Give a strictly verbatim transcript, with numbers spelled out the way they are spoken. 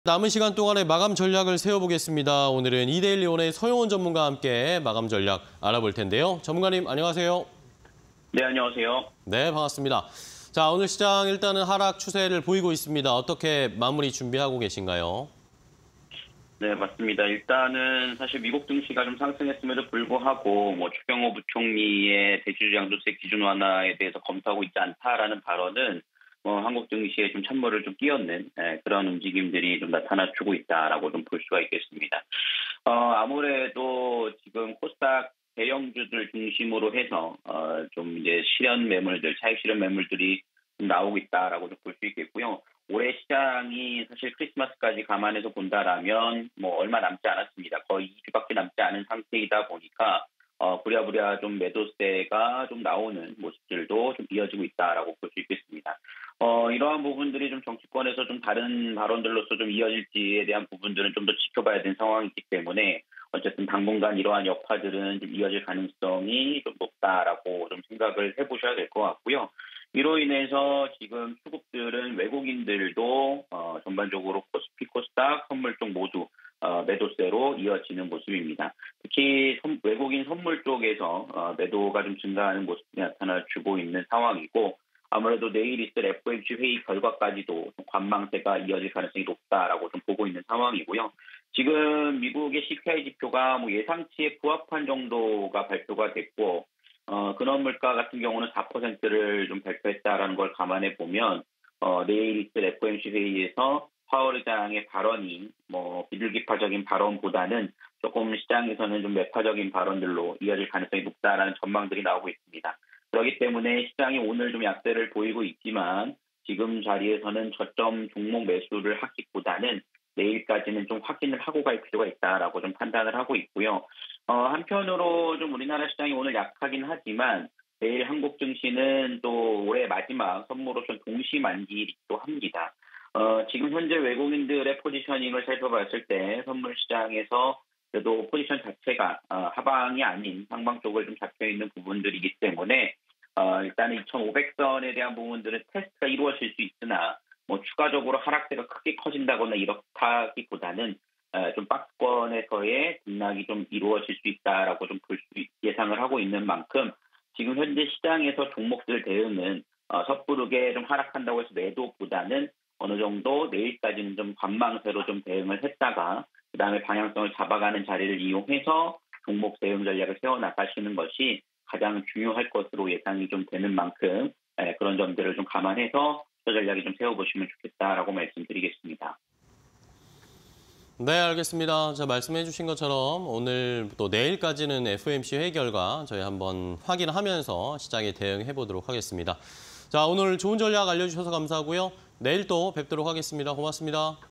남은 시간 동안의 마감 전략을 세워보겠습니다. 오늘은 이데일리온의 서용원 전문가와 함께 마감 전략 알아볼 텐데요. 전문가님 안녕하세요. 네, 안녕하세요. 네, 반갑습니다. 자, 오늘 시장 일단은 하락 추세를 보이고 있습니다. 어떻게 마무리 준비하고 계신가요? 네, 맞습니다. 일단은 사실 미국 증시가 좀 상승했음에도 불구하고 뭐 추경호 부총리의 대주주 양도세 기준 완화에 대해서 검토하고 있지 않다라는 발언은 뭐 한국 증시에 좀 찬물을 좀 끼얹는 예, 그런 움직임들이 좀 나타나주고 있다라고 좀 볼 수가 있겠습니다. 어, 아무래도 지금 코스닥 대형주들 중심으로 해서 어, 좀 이제 실현 매물들, 차익 실현 매물들이 좀 나오고 있다라고 좀 볼 수 있겠고요. 올해 시장이 사실 크리스마스까지 감안해서 본다라면 뭐 얼마 남지 않았습니다. 거의 이 주밖에 남지 않은 상태이다 보니까 어, 부랴부랴 좀 매도세가 좀 나오는 모습들도 좀 이어지고 있다라고 볼 수 있겠습니다. 어, 이러한 부분들이 좀 정치권에서 좀 다른 발언들로서 좀 이어질지에 대한 부분들은 좀 더 지켜봐야 되는 상황이기 때문에 어쨌든 당분간 이러한 여파들은 좀 이어질 가능성이 좀 높다라고 좀 생각을 해보셔야 될 것 같고요. 이로 인해서 지금 수급들은 외국인들도 어, 전반적으로 코스피, 코스닥, 선물 쪽 모두 어, 매도세로 이어지는 모습입니다. 특히 선, 외국인 선물 쪽에서 어, 매도가 좀 증가하는 모습이 나타나주고 있는 상황이고 아무래도 내일 있을 에프오엠씨 회의 결과까지도 관망세가 이어질 가능성이 높다라고 좀 보고 있는 상황이고요. 지금 미국의 씨피아이 지표가 뭐 예상치에 부합한 정도가 발표가 됐고 어, 근원 물가 같은 경우는 사 퍼센트를 좀 발표했다라는 걸 감안해 보면 어, 내일 있을 에프오엠씨 회의에서 파월 의장의 발언이 뭐 비둘기파적인 발언보다는 조금 시장에서는 좀 매파적인 발언들로 이어질 가능성이 높다라는 전망들이 나오고 있습니다. 그렇기 때문에 시장이 오늘 좀 약세를 보이고 있지만 지금 자리에서는 저점 종목 매수를 하기보다는 내일까지는 좀 확인을 하고 갈 필요가 있다라고 좀 판단을 하고 있고요. 어, 한편으로 좀 우리나라 시장이 오늘 약하긴 하지만 내일 한국 증시는 또 올해 마지막 선물 옵션 동시 만기이기도 합니다. 어, 지금 현재 외국인들의 포지셔닝을 살펴봤을 때 선물 시장에서 그래도 포지션 자체가 어, 하방이 아닌 상방 쪽을 좀 잡혀 있는 부분들이기 때문에 어, 일단은 이천오백 선에 대한 부분들은 테스트가 이루어질 수 있으나 뭐 추가적으로 하락세가 크게 커진다거나 이렇다기보다는 어, 좀 박스권에서의 등락이 좀 이루어질 수 있다라고 좀 볼 수 예상을 하고 있는 만큼 지금 현재 시장에서 종목들 대응은 어, 섣부르게 좀 하락한다고 해서 매도보다는 어느 정도 내일까지는 좀 관망세로 좀 대응을 했다가 그다음에 방향성을 잡아가는 자리를 이용해서 종목 대응 전략을 세워나가시는 것이 가장 중요할 것으로 예상이 좀 되는 만큼 에, 그런 점들을 좀 감안해서 투자 전략이 좀 세워보시면 좋겠다라고 말씀드리겠습니다. 네, 알겠습니다. 자, 말씀해 주신 것처럼 오늘 또 내일까지는 에프오엠씨 회의 결과 저희 한번 확인하면서 시장에 대응해 보도록 하겠습니다. 자, 오늘 좋은 전략 알려주셔서 감사하고요. 내일 또 뵙도록 하겠습니다. 고맙습니다.